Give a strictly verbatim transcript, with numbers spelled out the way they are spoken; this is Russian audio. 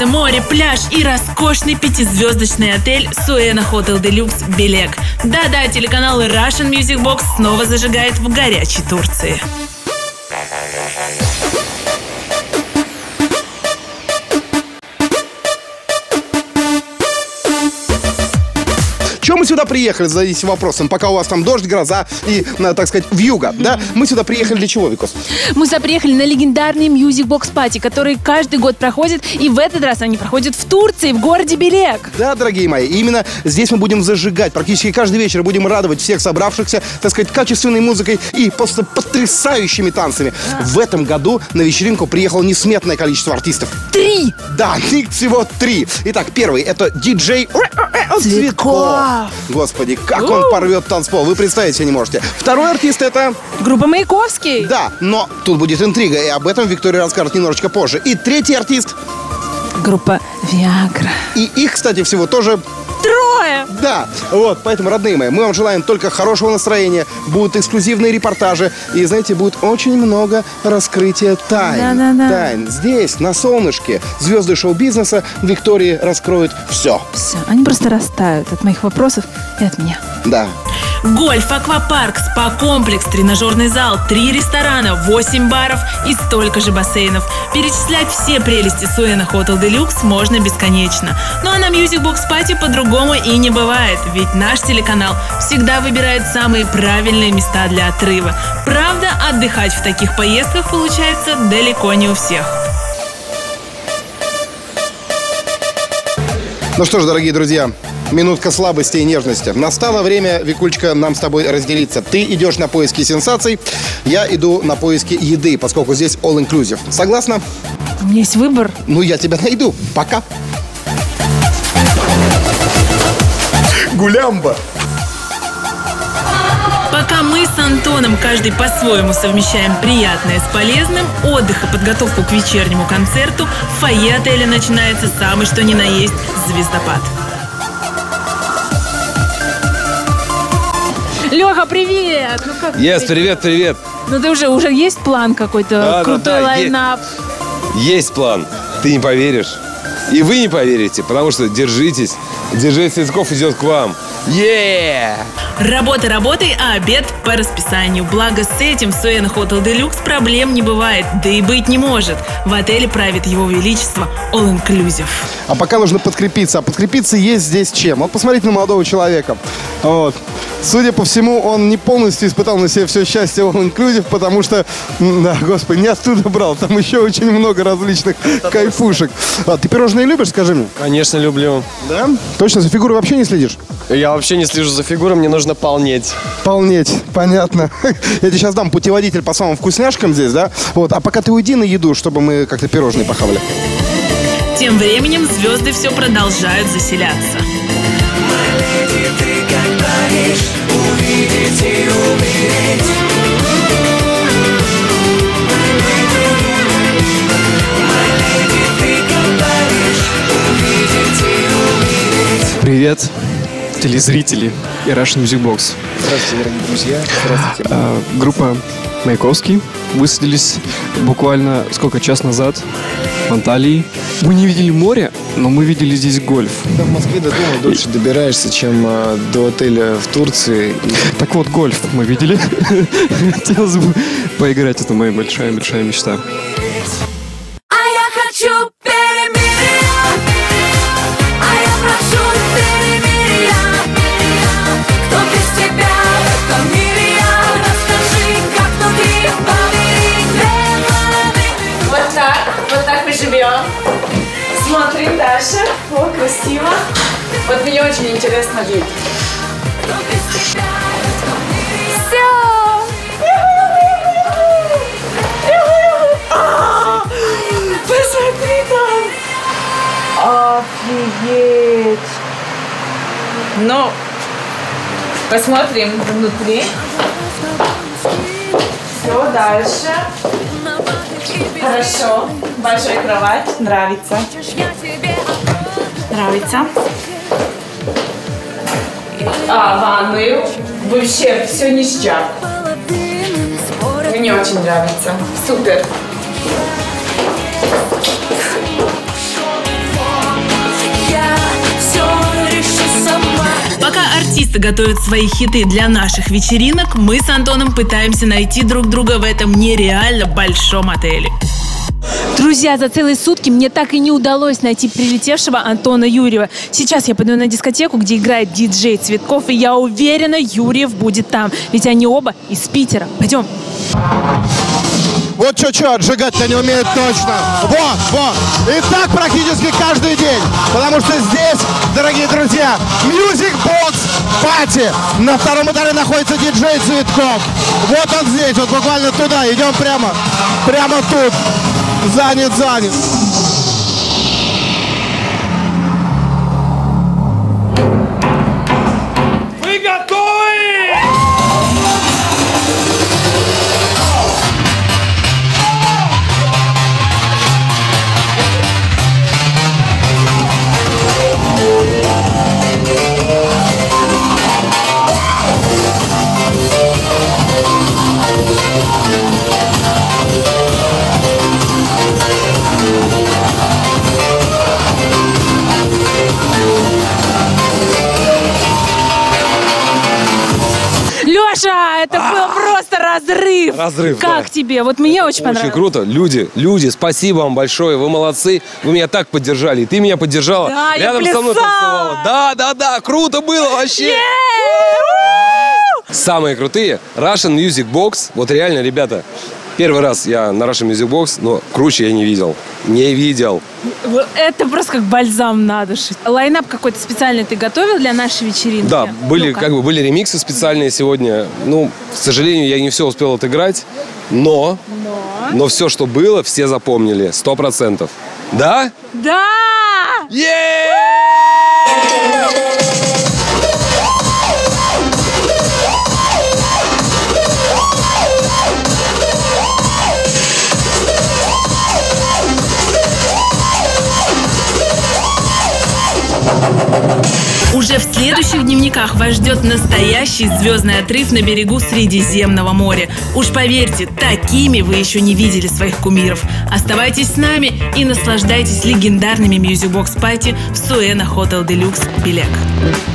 солнце, море, пляж и роскошный пятизвездочный отель Суэна Hotel Deluxe Белек. Да-да, телеканал Russian Music Box снова зажигает в горячей Турции. Чего мы сюда приехали, зададите вопросом, пока у вас там дождь, гроза и, так сказать, вьюга, да? Мы сюда приехали для чего, Викос? Мы сюда приехали на легендарный Music Box Party, который каждый год проходит, и в этот раз они проходят в Турции, в городе Белек. Да, дорогие мои, именно здесь мы будем зажигать. Практически каждый вечер будем радовать всех собравшихся, так сказать, качественной музыкой и просто потрясающими танцами. А. В этом году на вечеринку приехало несметное количество артистов. Три! Да, их всего три. Итак, первый — это диджей Цветков. Господи, как он порвет танцпол, вы представить себе не можете. Второй артист — это... группа Маяковский. Да, но тут будет интрига, и об этом Виктория расскажет немножечко позже. И третий артист... группа Viagra. И их, кстати, всего тоже... трое! Да, вот, поэтому, родные мои, мы вам желаем только хорошего настроения, будут эксклюзивные репортажи, и, знаете, будет очень много раскрытия тайн. Да-да-да. Тайн. Здесь, на солнышке, звезды шоу-бизнеса Виктории раскроют все. Все, они просто растают от моих вопросов и от меня. Да. Гольф, аквапарк, спа-комплекс, тренажерный зал, три ресторана, восемь баров и столько же бассейнов. Перечислять все прелести Суэна Hotel Deluxe можно бесконечно. Ну а на Music Box Party по-другому и не бывает, ведь наш телеканал всегда выбирает самые правильные места для отрыва. Правда, отдыхать в таких поездках получается далеко не у всех. Ну что ж, дорогие друзья, минутка слабости и нежности. Настало время, Викулечка, нам с тобой разделиться. Ты идешь на поиски сенсаций, я иду на поиски еды, поскольку здесь all-inclusive. Согласна? У меня есть выбор. Ну, я тебя найду. Пока. Гулямба. Пока мы с Антоном каждый по-своему совмещаем приятное с полезным, отдых и подготовку к вечернему концерту, в фойе отеля начинается самый что ни на есть звездопад. Леха, привет! Ну как Yes, привет, привет. Ну ты уже, уже есть план какой-то, да, крутой да, да, лайнап? Есть, есть план. Ты не поверишь. И вы не поверите, потому что держитесь. Диджей Цветков идет к вам. Yeah! Работа работой, а обед по расписанию. Благо с этим в Суэна Hotel Deluxe проблем не бывает, да и быть не может. В отеле правит его величество All Inclusive. А пока нужно подкрепиться. А подкрепиться есть здесь чем? Вот посмотрите на молодого человека. Вот. Судя по всему, он не полностью испытал на себе все счастье All Inclusive, потому что, да, господи, не оттуда брал. Там еще очень много различных кайфушек. А, ты пирожные любишь, скажи мне? Конечно, люблю. Да? Точно, за фигурой вообще не следишь? Я вообще не слежу за фигурой, мне нужно полнеть. Полнеть, понятно. Я тебе сейчас дам путеводитель по самым вкусняшкам здесь, да? Вот, а пока ты уйди на еду, чтобы мы как-то пирожные похавали. Тем временем звезды все продолжают заселяться. Привет, телезрители и Russian Music Box. Здравствуйте, дорогие друзья. Здравствуйте. А, группа Маяковский высадились буквально сколько, час назад в Анталии. Мы не видели море, но мы видели здесь гольф. Когда в Москве до дома дольше добираешься, чем а, до отеля в Турции. Так вот, гольф мы видели. Хотелось бы поиграть, это моя большая-большая мечта. А я хочу перемирия, а я прошу перемирия. Кто без тебя в этом мире, я расскажи, как внутри поверить. Вот так, вот так мы живем. Смотрим дальше. О, красиво. Вот мне очень интересно жить. Все! Посмотри там! Офигеть! Ну, посмотрим внутри. Все, дальше. Хорошо. Большая кровать. Нравится. Нравится. А, ванную. Вообще, все ништяк. Мне очень нравится. Супер. артисты готовят свои хиты для наших вечеринок, мы с Антоном пытаемся найти друг друга в этом нереально большом отеле. Друзья, за целые сутки мне так и не удалось найти прилетевшего Антона Юрьева. Сейчас я пойду на дискотеку, где играет диджей Цветков, и я уверена, Юрьев будет там. Ведь они оба из Питера. Пойдем. Вот чё-чё, отжигать-то не умеет точно. Вот, вот. И так практически каждый день. Потому что здесь, дорогие друзья, Music Box Party. На втором этаже находится диджей Цветков. Вот он здесь, вот буквально туда. Идем прямо, прямо тут. Занят, занят. Вы готовы? Леша, это был просто разрыв. Разрыв, Как да. тебе? Вот мне очень Очень понравилось. круто. Люди, люди, спасибо вам большое. Вы молодцы. Вы меня так поддержали. И ты меня поддержала. Да, я Рядом со мной плясала. танцевала. Да, да, да. Круто было вообще. Самые крутые Russian Music Box. Вот реально, ребята, первый раз я на Russian Music Box, но круче я не видел. Не видел. Вот это просто как бальзам на душу. Лайнап какой-то специальный ты готовил для нашей вечеринки? Да, были, Ну-ка. как бы, были ремиксы специальные сегодня. Ну, к сожалению, я не все успел отыграть. Но, Но? но все, что было, все запомнили. Сто процентов. Да? Да! Уже в следующих дневниках вас ждет настоящий звездный отрыв на берегу Средиземного моря. Уж поверьте, такими вы еще не видели своих кумиров. Оставайтесь с нами и наслаждайтесь легендарными Music Box Party в Суэна Hotel Deluxe Белек.